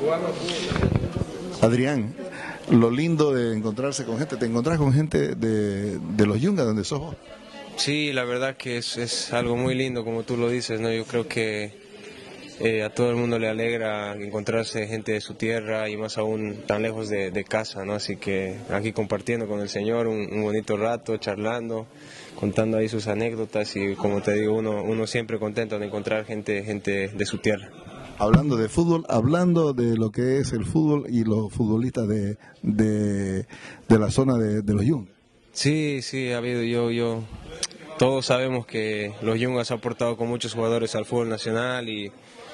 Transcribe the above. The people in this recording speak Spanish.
Adrián, lo lindo de encontrarse con gente, te encontrás con gente de los Yungas, donde sos vos. Sí, la verdad que es algo muy lindo, como tú lo dices, ¿no? Yo creo que a todo el mundo le alegra encontrarse gente de su tierra y más aún tan lejos de casa, ¿no? Así que aquí compartiendo con el Señor un bonito rato, charlando, contando ahí sus anécdotas y como te digo, uno siempre contento de encontrar gente de su tierra. Hablando de fútbol, hablando de lo que es el fútbol y los futbolistas de la zona de los Yungas. Sí, sí, ha habido todos sabemos que los Yungas han aportado con muchos jugadores al fútbol nacional y